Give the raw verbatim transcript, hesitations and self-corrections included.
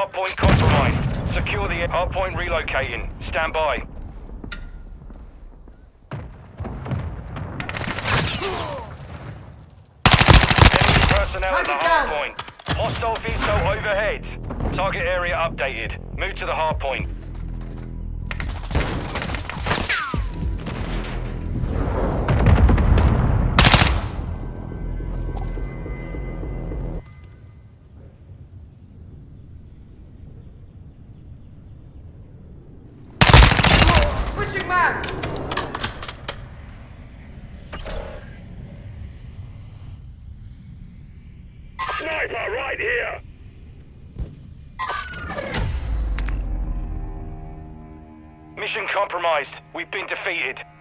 hardpoint compromised. Secure the hardpoint relocating. Stand by. Enemy personnel at the hardpoint. Hostile V S O overhead. Target area updated. Move to the hardpoint. Switching mags! Sniper right here! Mission compromised. We've been defeated.